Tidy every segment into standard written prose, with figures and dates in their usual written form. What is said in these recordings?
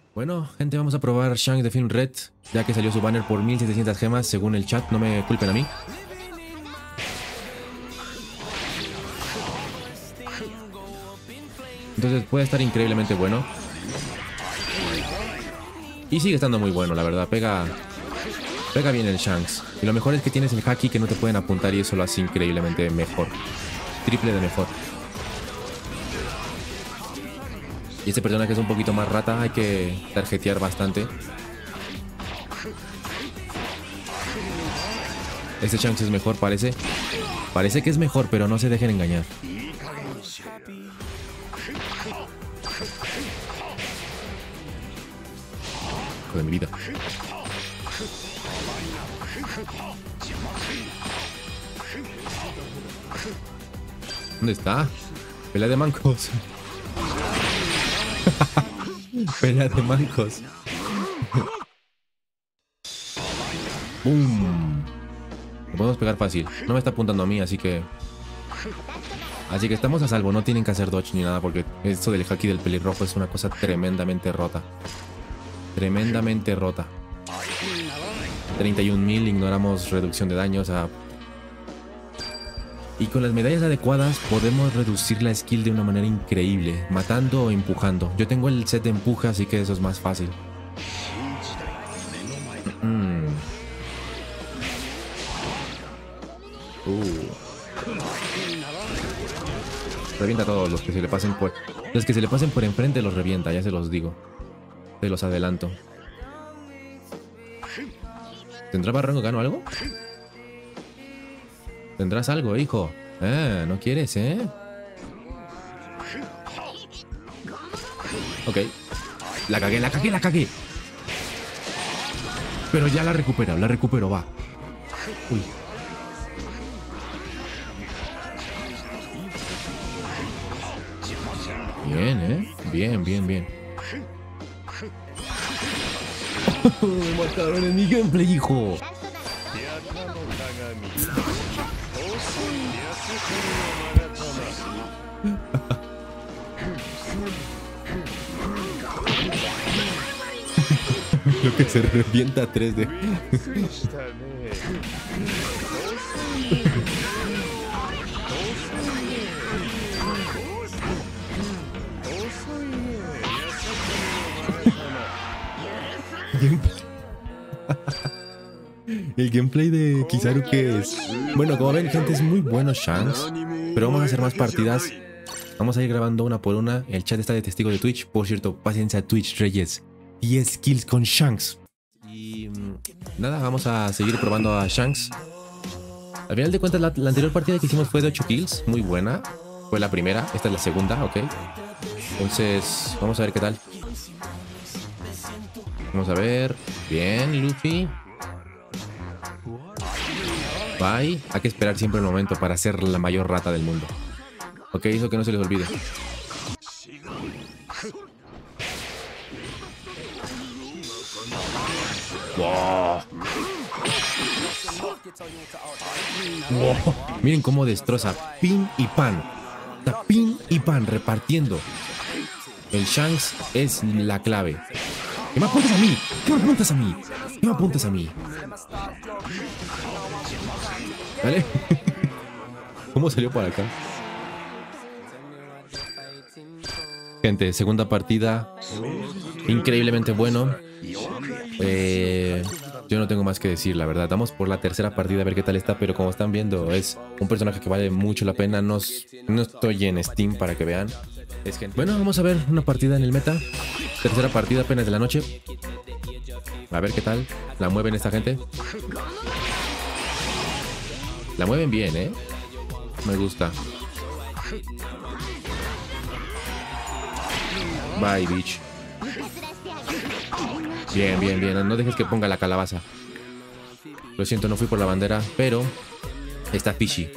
Bueno, gente, vamos a probar Shanks de Film Red, ya que salió su banner por 1700 gemas, según el chat, no me culpen a mí. Entonces puede estar increíblemente bueno. Y sigue estando muy bueno, la verdad, pega bien el Shanks. Y lo mejor es que tienes el haki que no te pueden apuntar y eso lo hace increíblemente mejor. Triple de mejor. Y este personaje es un poquito más rata, hay que tarjetear bastante. Este Shanks es mejor, parece. Parece que es mejor, pero no se dejen engañar. Hijo de mi vida. ¿Dónde está? Pelea de mancos. Pelea de mancos. ¡Bum! Lo podemos pegar fácil. No me está apuntando a mí, así que estamos a salvo. No tienen que hacer dodge ni nada, porque esto del haki del pelirrojo es una cosa tremendamente rota. Tremendamente rota. 31.000, ignoramos reducción de daño, o sea... Y con las medallas adecuadas podemos reducir la skill de una manera increíble, matando o empujando. Yo tengo el set de empuje, así que eso es más fácil. Revienta a todos los que se le pasen por... Los que se le pasen por enfrente los revienta, ya se los digo. Se los adelanto. ¿Tendrá Barranco Gano algo? ¿Tendrás algo, hijo? ¿No quieres, Ok. La cagué. Pero ya la recupero, va. Uy. Bien, Bien. Me mataron en mi gameplay, hijo. Lo que se revienta 3D. El gameplay de Kizaru, que es... Bueno, como ven, gente, es muy bueno Shanks, pero vamos a hacer más partidas. Vamos a ir grabando una por una. El chat está de testigo de Twitch. Por cierto, pásense a Twitch, Reyes. 10 kills con Shanks. Y nada, vamos a seguir probando a Shanks. Al final de cuentas, la anterior partida que hicimos fue de 8 kills. Muy buena. Fue la primera, esta es la segunda, ok. Entonces, vamos a ver qué tal. Vamos a ver. Bien, Luffy. Bye. Hay que esperar siempre el momento para ser la mayor rata del mundo. Ok, eso que no se les olvide. Wow. Wow. Miren cómo destroza pin y pan. Pin y pan repartiendo. El Shanks es la clave. ¿Qué me apuntas a mí? ¿Qué me apuntas a mí? ¿Qué me apuntas a mí? ¿Vale? ¿Cómo salió por acá? Gente, segunda partida. Increíblemente bueno. Yo no tengo más que decir, la verdad. Vamos por la tercera partida a ver qué tal está. Pero como están viendo, es un personaje que vale mucho la pena. No estoy en Steam para que vean. Bueno, vamos a ver una partida en el meta. Tercera partida apenas de la noche. A ver qué tal. La mueven esta gente. La mueven bien, Me gusta. Bye, bitch. Bien. No dejes que ponga la calabaza. Lo siento, no fui por la bandera, pero está fishy.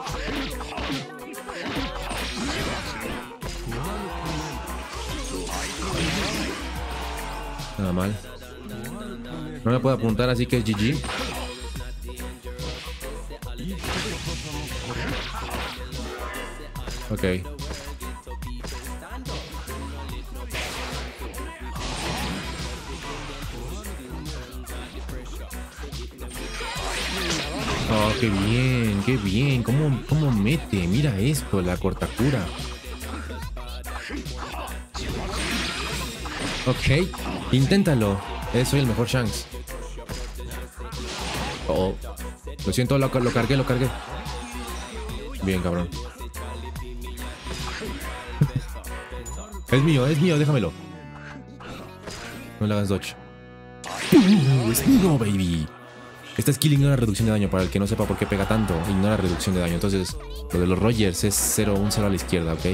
Nada mal. No me puedo apuntar, así que es GG. Ok. Oh, qué bien, qué bien. ¿Cómo mete? Mira esto, la cortacura. Ok, inténtalo. Soy el mejor Shanks. Oh, lo siento, lo cargué, lo cargué. Bien, cabrón. Es mío, déjamelo. No le hagas dodge. Es mío, baby. Esta skill ignora reducción de daño. Para el que no sepa por qué pega tanto, ignora reducción de daño. Entonces, lo de los Rogers es 0, un 0 a la izquierda, ¿ok?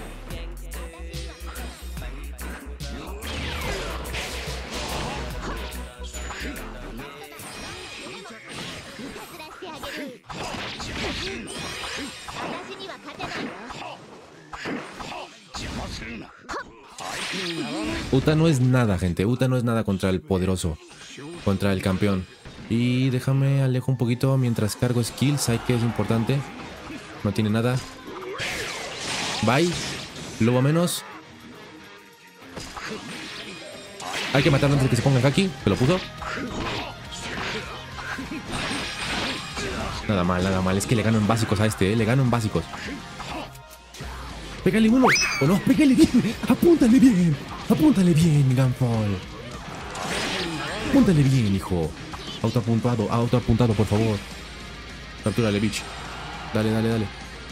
Uta no es nada, gente. Uta no es nada contra el poderoso, contra el campeón. Y déjame alejo un poquito mientras cargo skills. Sé que es importante. No tiene nada. Bye. Lobo menos. Hay que matarlo antes de que se ponga el haki. ¿Se lo puso? Nada mal, nada mal. Es que le gano en básicos a este, ¿eh? Le gano en básicos. Pégale uno. O no, pégale bien. Apúntale bien. Apúntale bien, Gunfall. Apúntale bien, hijo. Autoapuntado, por favor. Captúrale, bitch. Dale, dale, dale.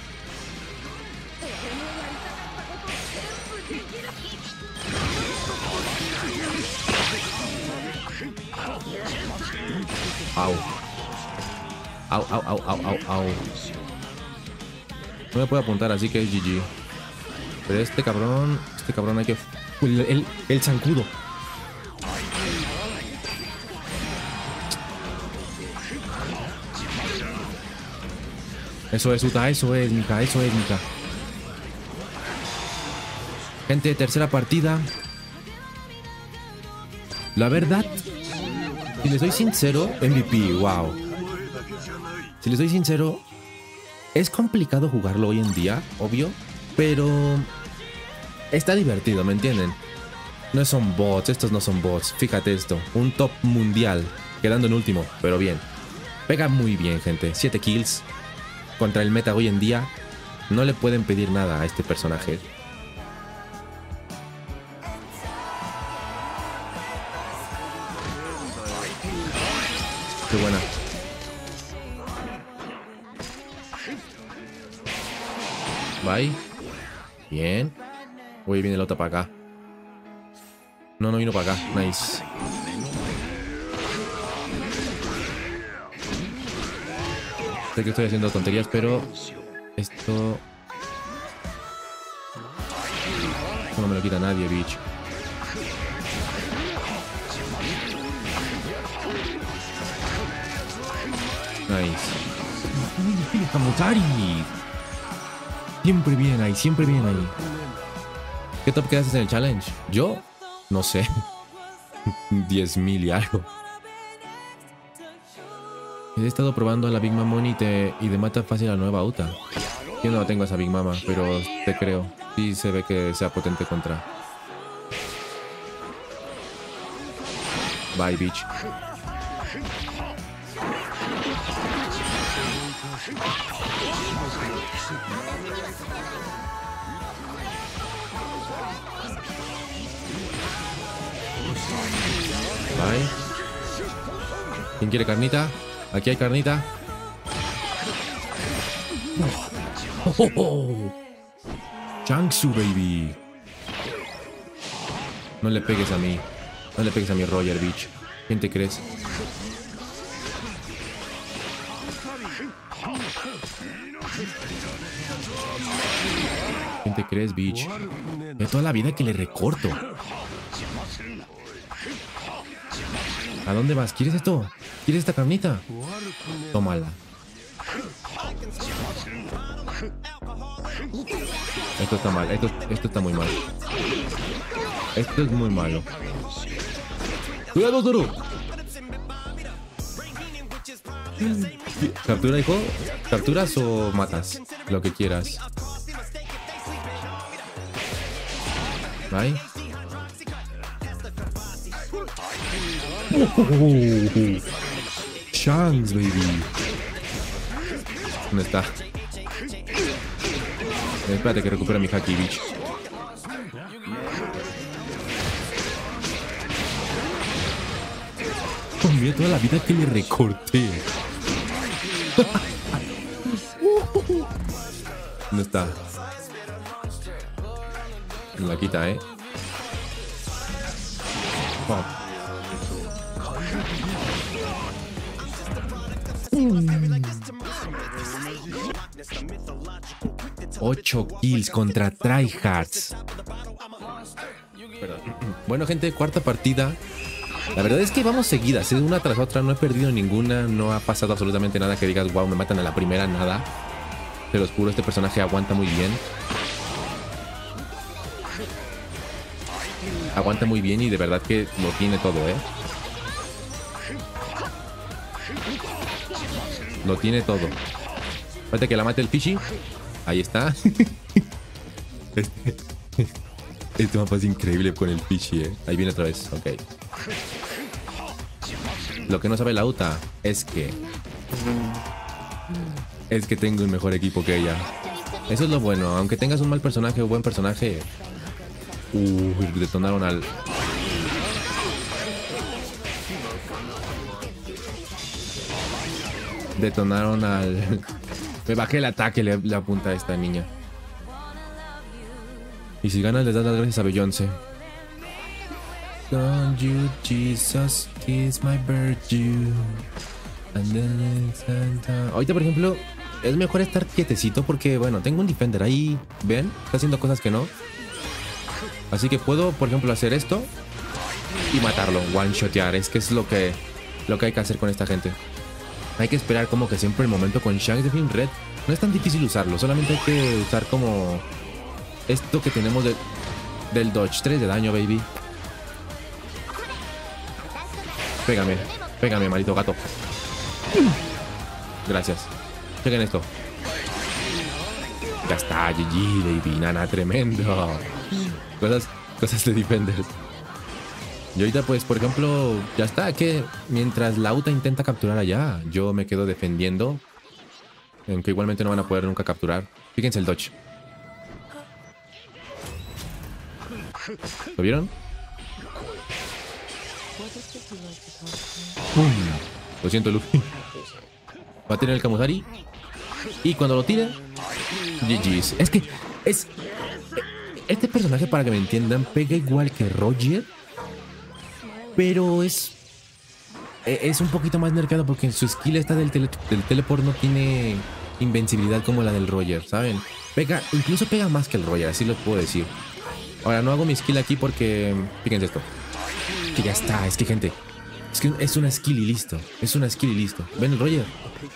Au. Au. No me puede apuntar, así que es GG. Pero este cabrón hay que... El zancudo. Eso es, Uta, eso es, mija. Gente, tercera partida. La verdad, si les soy sincero, MVP, wow. Si les soy sincero, es complicado jugarlo hoy en día, obvio, pero está divertido, ¿me entienden? No son bots, estos no son bots. Fíjate esto, un top mundial, quedando en último, pero bien. Pega muy bien, gente. 7 kills. Contra el meta hoy en día, no le pueden pedir nada a este personaje. Qué buena. Bye. Bien. Uy, viene la otra para acá. No vino para acá. Nice. Sé que estoy haciendo tonterías, pero esto no me lo quita nadie, bitch. Nice. Kamutari. Siempre bien ahí, siempre bien ahí. ¿Qué top quedaste en el challenge? ¿Yo? No sé. 10.000 y algo. He estado probando a la Big Mama y de mata fácil a la nueva Uta. Yo no tengo a esa Big Mama, pero te creo. Sí se ve que sea potente contra. Bye, bitch. Bye. ¿Quién quiere carnita? Aquí hay carnita. Changsu, baby. No le pegues a mí. No le pegues a mi Roger, bitch. ¿Quién te crees? ¿Quién te crees, bitch? De toda la vida que le recorto. ¿A dónde vas? ¿Quieres esto? ¿Quieres esta carnita? Tómala. Esto está mal. Esto está muy mal. Esto es muy malo. ¡Cuidado, Zoro! ¿Captura, hijo? ¿Capturas o matas? Lo que quieras. Bye. Shanks, baby. ¿Dónde está? Espérate que recupero mi haki, bitch. Oh, mira toda la vida que le recorté. ¿Dónde está? Me la quita, Fuck. 8 kills contra tryhards. Bueno, gente, cuarta partida. La verdad es que vamos seguidas, una tras otra. No he perdido ninguna, no ha pasado absolutamente nada que digas, wow, me matan a la primera, nada. Te los juro, este personaje aguanta muy bien. Aguanta muy bien y de verdad que lo tiene todo, Lo tiene todo. Espérate que la mate el Fishy. Ahí está. Este mapa es increíble con el Fishy, Ahí viene otra vez, ok. Lo que no sabe la Uta es que tengo un mejor equipo que ella. Eso es lo bueno. Aunque tengas un mal personaje o buen personaje. Detonaron al... Detonaron al... Me bajé el ataque, le apunta a esta niña. Y si ganas les das las gracias a Beyoncé. Don't you, Jesus, kiss my virtue. Ahorita, por ejemplo, es mejor estar quietecito porque, bueno, tengo un defender ahí. ¿Ven? Está haciendo cosas que no. Así que puedo, por ejemplo, hacer esto y matarlo, one-shotear. Es que es lo que hay que hacer con esta gente. Hay que esperar como que siempre el momento con Shanks de Film Red. No es tan difícil usarlo, solamente hay que usar como esto que tenemos del dodge. 3 de daño, baby. Pégame, maldito gato. Gracias. Chequen esto. Ya está, GG, baby. Nana, tremendo. Cosas de defenders. Y ahorita, pues, por ejemplo, ya está, que mientras la Uta intenta capturar allá, yo me quedo defendiendo. Aunque igualmente no van a poder nunca capturar. Fíjense el dodge. ¿Lo vieron? Lo siento, Luffy. Va a tener el Kamuzari. Y cuando lo tire, GG's. Es que este personaje, para que me entiendan, pega igual que Roger. Pero es un poquito más nerfeado porque su skill esta del teleport no tiene invencibilidad como la del Roger, ¿saben? Incluso pega más que el Roger, así lo puedo decir. Ahora, no hago mi skill aquí porque... Fíjense esto. Que ya está, es que, gente... Es que es una skill y listo. Es una skill y listo. ¿Ven el Roger?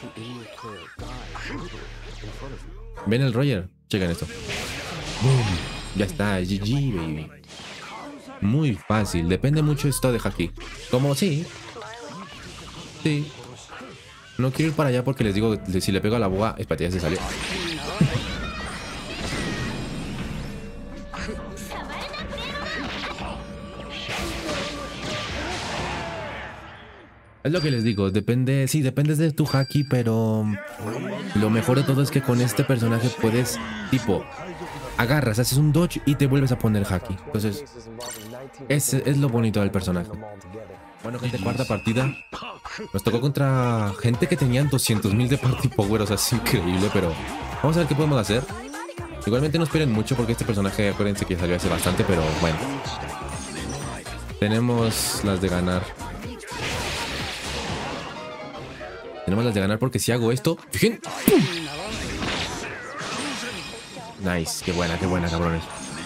¿Ven el Roger? Chequen esto. Boom. Ya está, GG, baby. Muy fácil, depende mucho esto de haki. Como sí. No quiero ir para allá porque les digo, si le pego a la boga, espérate, ya se salió. Es lo que les digo, dependes de tu haki, pero lo mejor de todo es que con este personaje puedes, tipo, agarras, haces un dodge y te vuelves a poner haki. Entonces, es lo bonito del personaje. Bueno, gente, cuarta partida. Nos tocó contra gente que tenían 200.000 de party power, o sea, es increíble, pero vamos a ver qué podemos hacer. Igualmente no esperen mucho porque este personaje, acuérdense que salió hace bastante, pero bueno. Tenemos las de ganar. Porque si hago esto... ¡Fíjense! ¡Pum! Nice, qué buena, cabrones.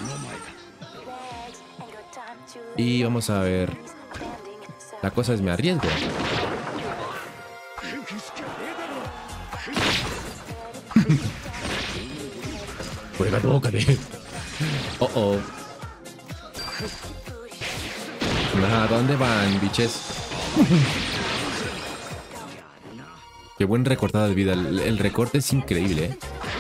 Y vamos a ver. La cosa es, me arriesgo. Juega, tócate. Oh. Nah, ¿dónde van, biches? Qué buen recortada de vida. El recorte es increíble,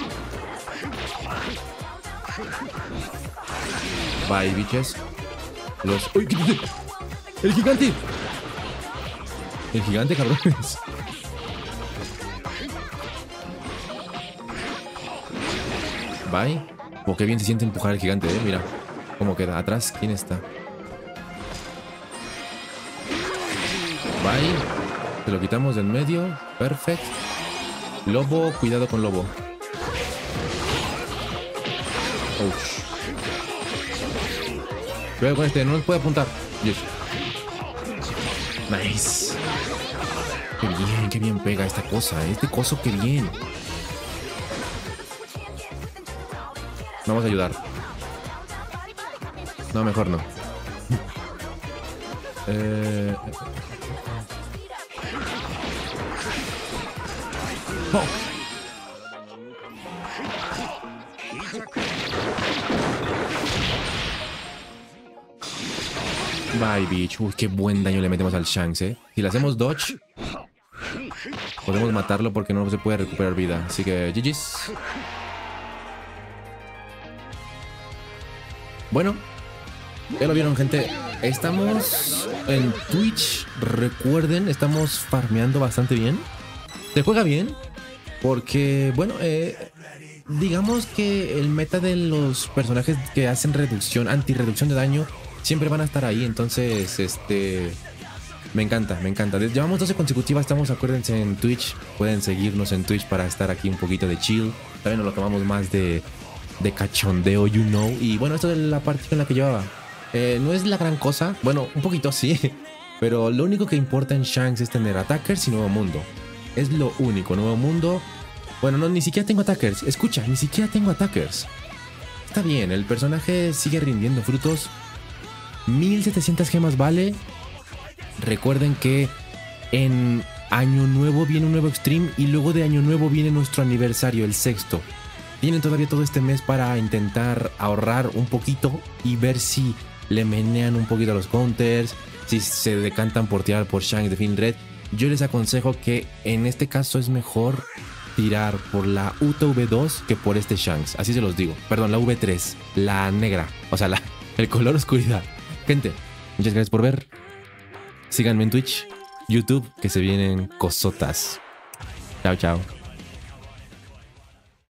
Bye, biches. ¡Uy! ¡El gigante! El gigante, cabrones. Bye. Oh, qué bien se siente empujar al gigante, mira. ¿Cómo queda? Atrás, ¿quién está? Bye. Se lo quitamos de en medio. Perfecto. Lobo, cuidado con Lobo. Ouch. Cuidado con este, no nos puede apuntar. Yes. Nice. Qué bien pega esta cosa. Este coso, qué bien. Vamos a ayudar. No, mejor no. Oh. Bye, bitch. Uy, qué buen daño le metemos al Shanks, Si le hacemos dodge, podemos matarlo porque no se puede recuperar vida. Así que, GG's. Bueno, ya lo vieron, gente. Estamos en Twitch. Recuerden, estamos farmeando bastante bien. Se juega bien. Porque, bueno, digamos que el meta de los personajes que hacen reducción, anti-reducción de daño, siempre van a estar ahí. Entonces, me encanta, me encanta. Llevamos 12 consecutivas, estamos, acuérdense, en Twitch. Pueden seguirnos en Twitch para estar aquí un poquito de chill. También nos lo tomamos más de cachondeo, you know. Y bueno, esto es la parte en la que llevaba. No es la gran cosa. Bueno, un poquito sí. Pero lo único que importa en Shanks es tener attackers y nuevo mundo. Es lo único, nuevo mundo. Bueno, no, ni siquiera tengo attackers. Escucha, ni siquiera tengo attackers. Está bien, el personaje sigue rindiendo frutos. 1700 gemas vale. Recuerden que en Año Nuevo viene un nuevo extreme. Y luego de Año Nuevo viene nuestro aniversario, el 6º. Tienen todavía todo este mes para intentar ahorrar un poquito y ver si le menean un poquito a los counters, si se decantan por tirar por Shanks de Fin Red. Yo les aconsejo que en este caso es mejor tirar por la UTV2 que por este Shanks. Así se los digo. Perdón, la V3, la negra, o sea, el color oscuridad. Gente, muchas gracias por ver. Síganme en Twitch, YouTube, que se vienen cosotas. Chao, chao.